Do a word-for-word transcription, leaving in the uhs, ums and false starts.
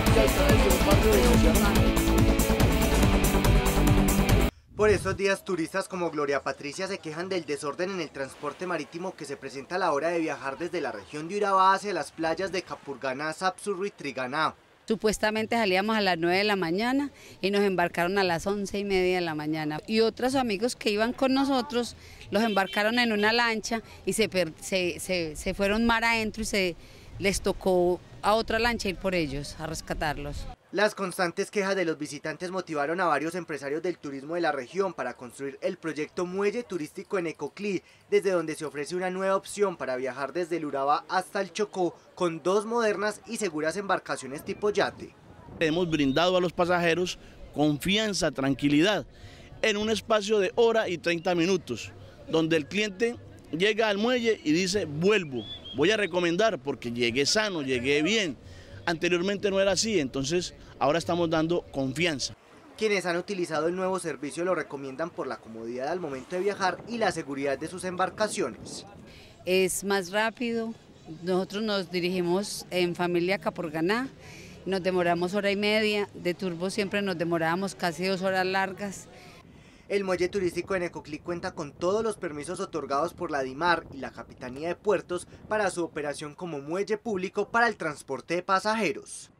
Por esos días, turistas como Gloria Patricia se quejan del desorden en el transporte marítimo que se presenta a la hora de viajar desde la región de Urabá hacia las playas de Capurganá, Sapsurro y Triganá. Supuestamente salíamos a las nueve de la mañana y nos embarcaron a las once y media de la mañana. Y otros amigos que iban con nosotros los embarcaron en una lancha y se, se, se, se fueron mar adentro y se les tocó a otra lancha ir por ellos, a rescatarlos. Las constantes quejas de los visitantes motivaron a varios empresarios del turismo de la región para construir el proyecto Muelle Turístico en Ecoclí, desde donde se ofrece una nueva opción para viajar desde el Urabá hasta el Chocó con dos modernas y seguras embarcaciones tipo yate. Hemos brindado a los pasajeros confianza, tranquilidad, en un espacio de hora y treinta minutos, donde el cliente llega al muelle y dice vuelvo, voy a recomendar porque llegué sano, llegué bien. Anteriormente no era así, entonces ahora estamos dando confianza. Quienes han utilizado el nuevo servicio lo recomiendan por la comodidad al momento de viajar y la seguridad de sus embarcaciones. Es más rápido, nosotros nos dirigimos en familia a Capurganá, nos demoramos hora y media, de turbo siempre nos demorábamos casi dos horas largas. El muelle turístico en Ecoclí cuenta con todos los permisos otorgados por la DIMAR y la Capitanía de Puertos para su operación como muelle público para el transporte de pasajeros.